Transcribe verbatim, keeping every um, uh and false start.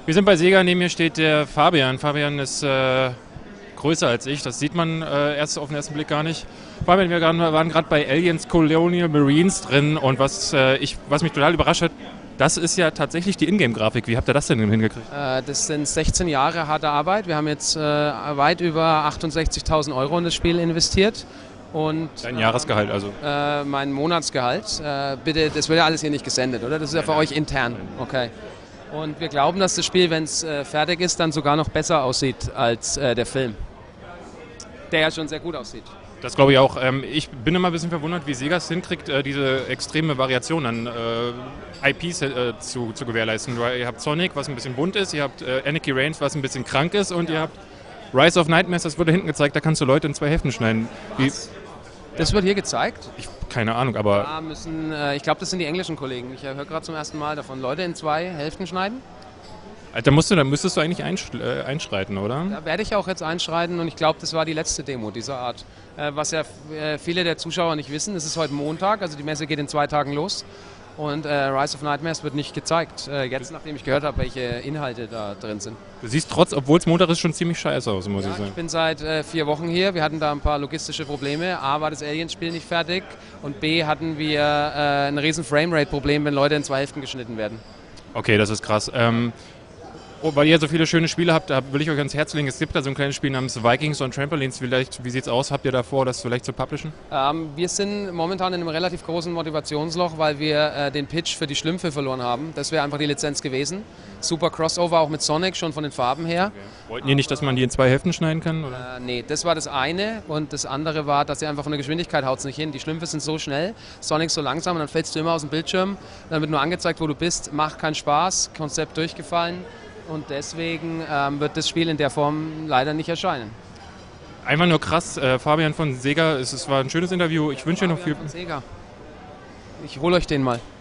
Wir sind bei Sega, neben mir steht der Fabian. Fabian ist äh, größer als ich, das sieht man äh, erst auf den ersten Blick gar nicht. Fabian, wir waren, waren gerade bei Aliens Colonial Marines drin und was, äh, ich, was mich total überrascht hat, das ist ja tatsächlich die Ingame-Grafik. Wie habt ihr das denn hingekriegt? Äh, das sind sechzehn Jahre harte Arbeit. Wir haben jetzt äh, weit über achtundsechzigtausend Euro in das Spiel investiert. Und, Dein Jahresgehalt also? Äh, mein Monatsgehalt. Äh, bitte, das wird ja alles hier nicht gesendet, oder? Das ist ja für euch intern. Okay. Und wir glauben, dass das Spiel, wenn es äh, fertig ist, dann sogar noch besser aussieht als äh, der Film. Der ja schon sehr gut aussieht. Das glaube ich auch. Ähm, ich bin immer ein bisschen verwundert, wie Sega es hinkriegt, äh, diese extreme Variation an äh, I Ps äh, zu, zu gewährleisten. Ihr habt Sonic, was ein bisschen bunt ist, ihr habt äh, Anarchy Reigns, was ein bisschen krank ist und ihr habt Rise of Nightmares, das wurde hinten gezeigt, da kannst du Leute in zwei Hälften schneiden. Wie, das wird hier gezeigt? ich, keine Ahnung, aber... Da müssen, äh, ich glaube, das sind die englischen Kollegen. Ich höre gerade zum ersten Mal davon. Leute in zwei Hälften schneiden? Da, musst du, da müsstest du eigentlich einsch äh, einschreiten, oder? Da werde ich auch jetzt einschreiten und ich glaube, das war die letzte Demo dieser Art. Äh, was ja äh, viele der Zuschauer nicht wissen, es ist heute Montag, also die Messe geht in zwei Tagen los und äh, Rise of Nightmares wird nicht gezeigt. Äh, jetzt, nachdem ich gehört habe, welche Inhalte da drin sind. Du siehst trotz, obwohl es Montag ist, schon ziemlich scheiße aus, muss ja, ich sagen. Ich bin seit äh, vier Wochen hier, wir hatten da ein paar logistische Probleme. A, war das Aliens-Spiel nicht fertig und B, hatten wir äh, ein riesen Framerate-Problem, wenn Leute in zwei Hälften geschnitten werden. Okay, das ist krass. Ähm, Oh, weil ihr so viele schöne Spiele habt, da will ich euch ans Herz legen. Es gibt da so ein kleines Spiel namens Vikings on Trampolines. Vielleicht, wie sieht's aus? Habt ihr da vor, das vielleicht zu publishen? Ähm, wir sind momentan in einem relativ großen Motivationsloch, weil wir äh, den Pitch für die Schlümpfe verloren haben. Das wäre einfach die Lizenz gewesen. Super Crossover auch mit Sonic, schon von den Farben her. Okay. Wollten ihr nicht, dass man die in zwei Hälften schneiden kann? Oder? Äh, nee, das war das eine. Und das andere war, dass ihr einfach von der Geschwindigkeit haut es nicht hin. Die Schlümpfe sind so schnell, Sonic so langsam und dann fällst du immer aus dem Bildschirm. Dann wird nur angezeigt, wo du bist. Macht keinen Spaß. Konzept durchgefallen. Und deswegen ähm, wird das Spiel in der Form leider nicht erscheinen. Einfach nur krass. Äh, Fabian von Sega, es, es war ein schönes Interview. Ich wünsche dir noch viel... Von Sega. Ich hole euch den mal.